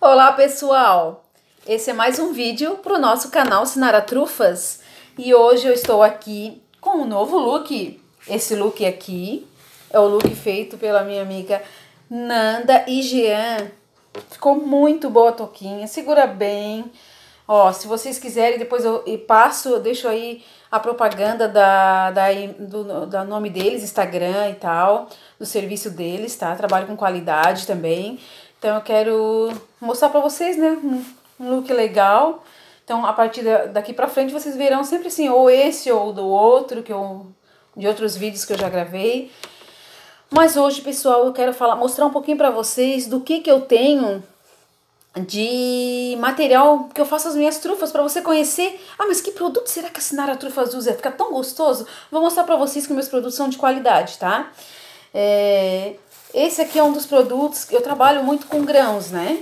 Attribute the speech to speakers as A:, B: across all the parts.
A: Olá pessoal, esse é mais um vídeo para o nosso canal Sinara Trufas e hoje eu estou aqui com um novo look. Esse look aqui é o look feito pela minha amiga Nanda e Jean. Ficou muito boa a touquinha, segura bem. Ó, se vocês quiserem, depois eu deixo aí a propaganda da nome deles, Instagram e tal, do serviço deles, tá? Trabalho com qualidade também. Então eu quero mostrar pra vocês, né, um look legal. Então a partir daqui pra frente vocês verão sempre assim, ou esse ou do outro, de outros vídeos que eu já gravei. Mas hoje, pessoal, eu quero mostrar um pouquinho pra vocês do que eu tenho de material que eu faço as minhas trufas, para você conhecer. Ah, mas que produto será que a Sinara Trufas usa? Fica tão gostoso. Vou mostrar para vocês que meus produtos são de qualidade, tá? Esse aqui é um dos produtos que eu trabalho muito com grãos, né?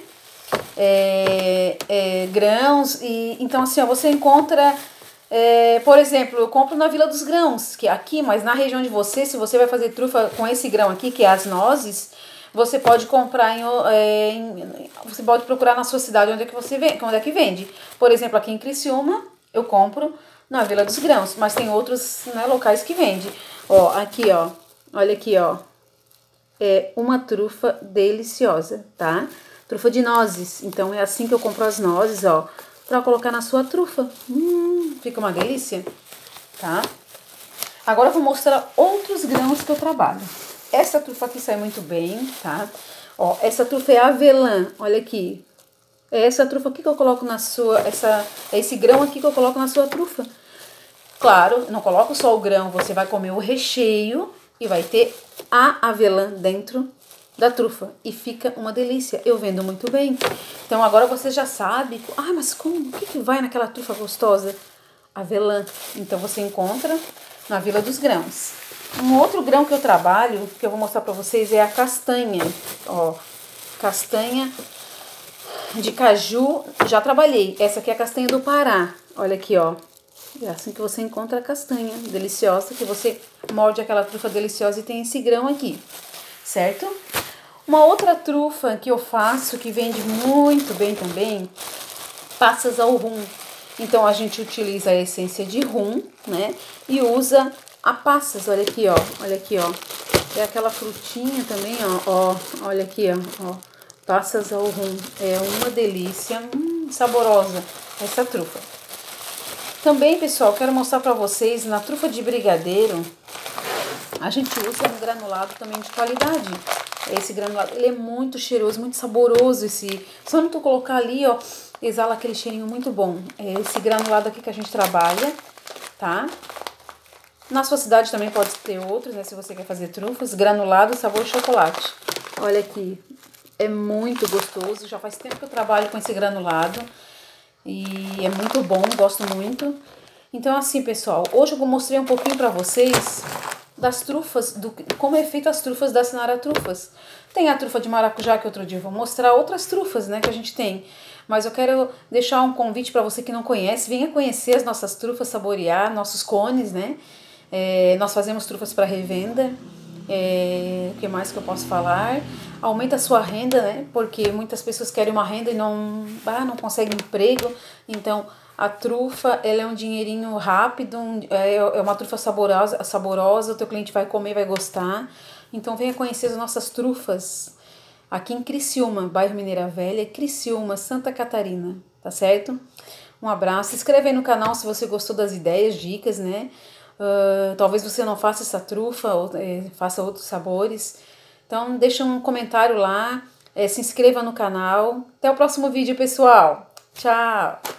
A: Grãos, e então assim, ó, você encontra, por exemplo, eu compro na Vila dos Grãos, que é aqui, mas na região de você, se você vai fazer trufa com esse grão aqui, que é as nozes, você pode comprar você pode procurar na sua cidade onde é que vende. Por exemplo, aqui em Criciúma, eu compro na Vila dos Grãos, mas tem outros, né, locais que vende. Ó, aqui, ó, olha aqui, ó, é uma trufa deliciosa, tá? Trufa de nozes, então é assim que eu compro as nozes, ó, pra colocar na sua trufa. Fica uma delícia, tá? Agora eu vou mostrar outros grãos que eu trabalho. Essa trufa aqui sai muito bem, tá? Ó, essa trufa é avelã, olha aqui. É essa trufa aqui que eu coloco na sua, é esse grão aqui que eu coloco na sua trufa. Claro, não coloco só o grão, você vai comer o recheio e vai ter a avelã dentro da trufa. E fica uma delícia, eu vendo muito bem. Então agora você já sabe, mas como? O que vai naquela trufa gostosa? Avelã. Então você encontra na Vila dos Grãos. Um outro grão que eu trabalho, que eu vou mostrar pra vocês, é a castanha. Ó, castanha de caju, já trabalhei. Essa aqui é a castanha do Pará. Olha aqui, ó. É assim que você encontra a castanha deliciosa, que você morde aquela trufa deliciosa e tem esse grão aqui, certo? Uma outra trufa que eu faço, que vende muito bem também, passas ao rum. Então a gente utiliza a essência de rum, né? E usa a passas, olha aqui, ó. Olha aqui, ó. É aquela frutinha também, ó. Olha aqui, ó. Passas ao rum. É uma delícia, saborosa essa trufa. Também, pessoal, quero mostrar pra vocês, na trufa de brigadeiro, a gente usa um granulado também de qualidade. Esse granulado, ele é muito cheiroso, muito saboroso. Só não tu colocar ali, ó, exala aquele cheirinho muito bom. É esse granulado aqui que a gente trabalha, tá? Na sua cidade também pode ter outros, né? Se você quer fazer trufas, granulado sabor chocolate. Olha aqui, é muito gostoso. Já faz tempo que eu trabalho com esse granulado e é muito bom, gosto muito. Então assim, pessoal, hoje eu mostrei um pouquinho pra vocês das trufas, como é feito as trufas da Sinara Trufas. Tem a trufa de maracujá, que outro dia eu vou mostrar outras trufas, né, que a gente tem. Mas eu quero deixar um convite para você que não conhece, venha conhecer as nossas trufas, saborear nossos cones, né? Nós fazemos trufas para revenda. O que mais que eu posso falar? Aumenta a sua renda, né? Porque muitas pessoas querem uma renda e não conseguem emprego. Então, a trufa, ela é um dinheirinho rápido, é uma trufa saborosa, o teu cliente vai comer, vai gostar. Então, venha conhecer as nossas trufas aqui em Criciúma, bairro Mineira Velha, Criciúma, Santa Catarina, tá certo? Um abraço, se inscreve aí no canal se você gostou das ideias, dicas, né? Talvez você não faça essa trufa, ou faça outros sabores. Então deixa um comentário lá, se inscreva no canal. Até o próximo vídeo, pessoal. Tchau!